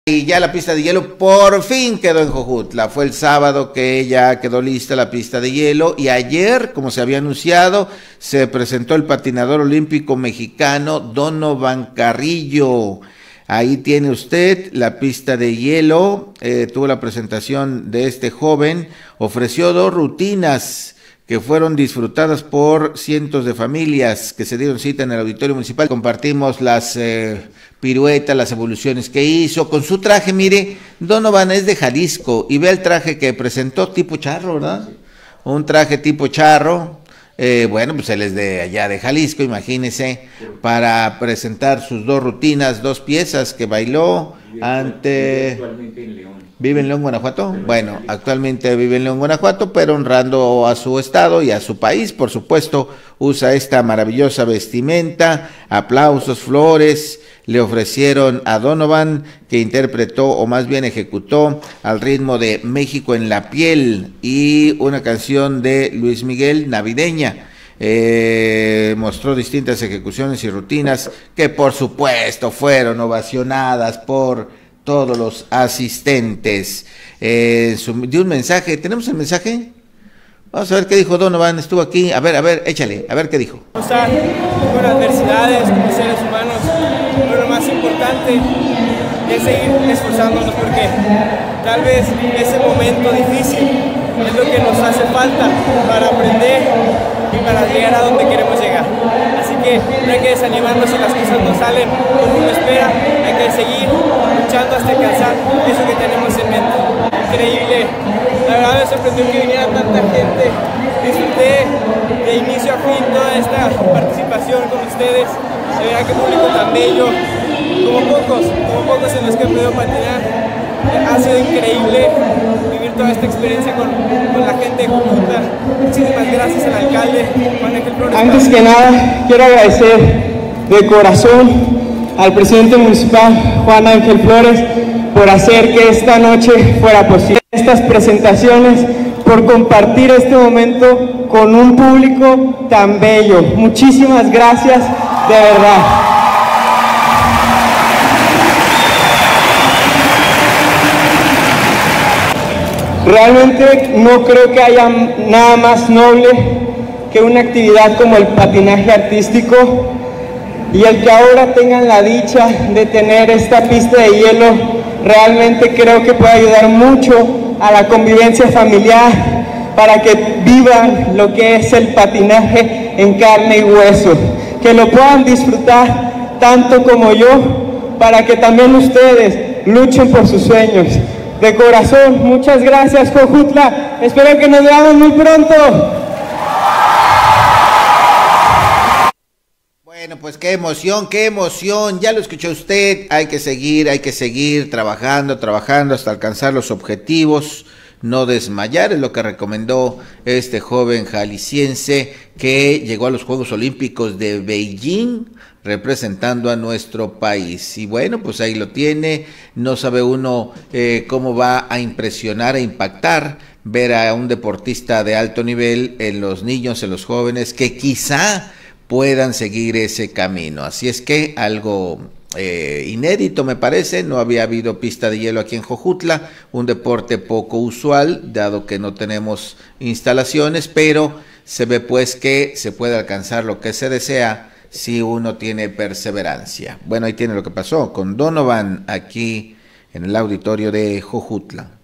Y ya la pista de hielo por fin quedó en Jojutla. Fue el sábado que ya quedó lista la pista de hielo y ayer, como se había anunciado, se presentó el patinador olímpico mexicano Donovan Carrillo. Ahí tiene usted la pista de hielo, tuvo la presentación de este joven, ofreció 2 rutinas que fueron disfrutadas por cientos de familias que se dieron cita en el auditorio municipal. Compartimos las piruetas, las evoluciones que hizo con su traje. Mire, Donovan es de Jalisco y ve el traje que presentó, tipo charro, ¿verdad? Un traje tipo charro. Bueno, pues él es de allá de Jalisco, imagínese, para presentar sus 2 rutinas, 2 piezas que bailó ante... ¿Vive en León, Guanajuato? Bueno, actualmente vive en León, Guanajuato, pero honrando a su estado y a su país, por supuesto, usa esta maravillosa vestimenta, aplausos, flores, le ofrecieron a Donovan, que interpretó, o más bien ejecutó, al ritmo de México en la piel, y una canción de Luis Miguel navideña. Mostró distintas ejecuciones y rutinas que por supuesto fueron ovacionadas por todos los asistentes. Dio un mensaje. ¿Tenemos el mensaje? Vamos a ver qué dijo Donovan. Estuvo aquí. A ver, échale. A ver qué dijo. Pasar por adversidades como seres humanos, pero lo más importante es seguir esforzándonos, porque tal vez ese momento difícil es lo que nos hace falta para aprender y para llegar a donde queremos llegar. Así que no hay que desanimarnos si las cosas no salen como uno espera. Hay que seguir luchando hasta alcanzar eso que tenemos en mente. Increíble, la verdad me sorprendió que viniera tanta gente. Disfruté de inicio a fin toda esta participación con ustedes. De verdad que público tan bello, como pocos en los que he podido patinar. Ha sido increíble vivir toda esta experiencia con la gente de Jojutla. Muchísimas gracias al alcalde Juan Ángel Flores. Antes que nada, quiero agradecer de corazón al presidente municipal Juan Ángel Flores por hacer que esta noche fuera posible. Estas presentaciones, por compartir este momento con un público tan bello. Muchísimas gracias, de verdad. Realmente no creo que haya nada más noble que una actividad como el patinaje artístico, y el que ahora tengan la dicha de tener esta pista de hielo realmente creo que puede ayudar mucho a la convivencia familiar, para que vivan lo que es el patinaje en carne y hueso, que lo puedan disfrutar tanto como yo, para que también ustedes luchen por sus sueños. De corazón, muchas gracias, Jojutla. Espero que nos veamos muy pronto. Bueno, pues qué emoción, ya lo escuchó usted. Hay que seguir trabajando hasta alcanzar los objetivos, no desmayar, es lo que recomendó este joven jalisciense que llegó a los Juegos Olímpicos de Beijing representando a nuestro país. Y bueno, pues ahí lo tiene. No sabe uno cómo va a impresionar, a impactar ver a un deportista de alto nivel en los niños, en los jóvenes, que quizá puedan seguir ese camino. Así es que algo inédito, me parece. No había habido pista de hielo aquí en Jojutla, un deporte poco usual, dado que no tenemos instalaciones, pero se ve pues que se puede alcanzar lo que se desea si uno tiene perseverancia. Bueno, ahí tiene lo que pasó con Donovan aquí en el auditorio de Jojutla.